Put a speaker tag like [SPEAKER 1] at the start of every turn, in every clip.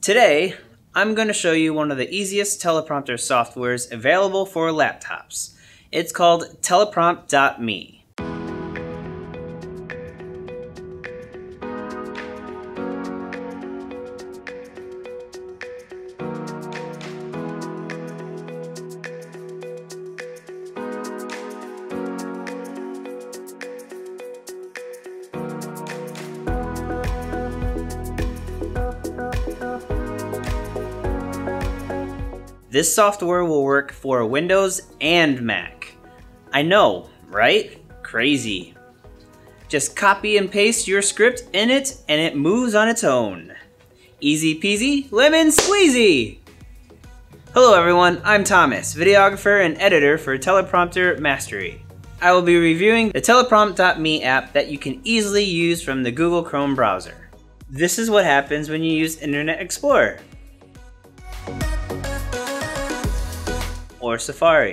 [SPEAKER 1] Today, I'm going to show you one of the easiest teleprompter softwares available for laptops. It's called Teleprompt.me. This software will work for Windows and Mac. I know, right? Crazy. Just copy and paste your script in it and it moves on its own. Easy peasy, lemon squeezy! Hello everyone, I'm Thomas, videographer and editor for Teleprompter Mastery. I will be reviewing the Teleprompt.me app that you can easily use from the Google Chrome browser. This is what happens when you use Internet Explorer or Safari.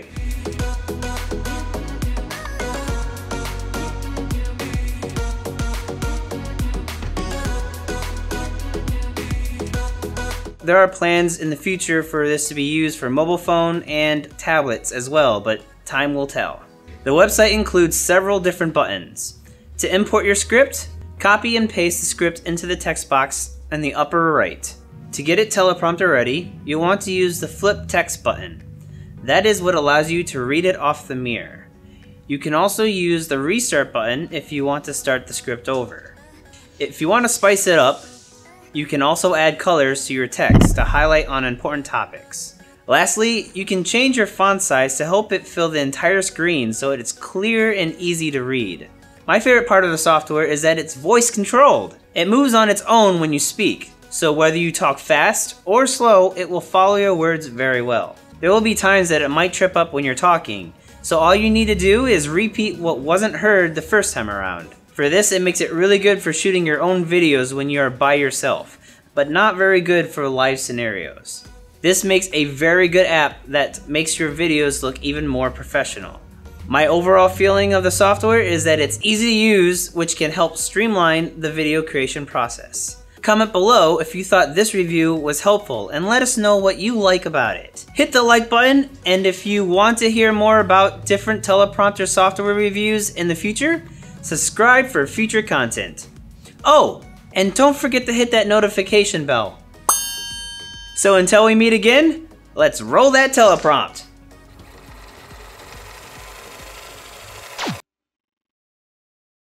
[SPEAKER 1] There are plans in the future for this to be used for mobile phone and tablets as well, but time will tell. The website includes several different buttons. To import your script, copy and paste the script into the text box in the upper right. To get it teleprompter ready, you'll want to use the flip text button. That is what allows you to read it off the mirror. You can also use the restart button if you want to start the script over. If you want to spice it up, you can also add colors to your text to highlight on important topics. Lastly, you can change your font size to help it fill the entire screen so it's clear and easy to read. My favorite part of the software is that it's voice controlled. It moves on its own when you speak, so whether you talk fast or slow, it will follow your words very well. There will be times that it might trip up when you're talking, so all you need to do is repeat what wasn't heard the first time around. For this, it makes it really good for shooting your own videos when you are by yourself, but not very good for live scenarios. This makes a very good app that makes your videos look even more professional. My overall feeling of the software is that it's easy to use, which can help streamline the video creation process. Comment below if you thought this review was helpful and let us know what you like about it. Hit the like button, and if you want to hear more about different teleprompter software reviews in the future, subscribe for future content. Oh, and don't forget to hit that notification bell. So until we meet again, let's roll that teleprompt.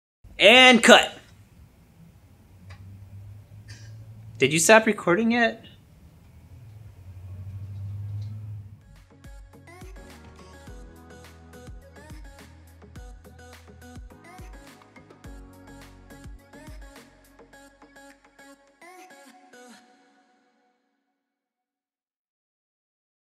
[SPEAKER 1] And cut. Did you stop recording yet?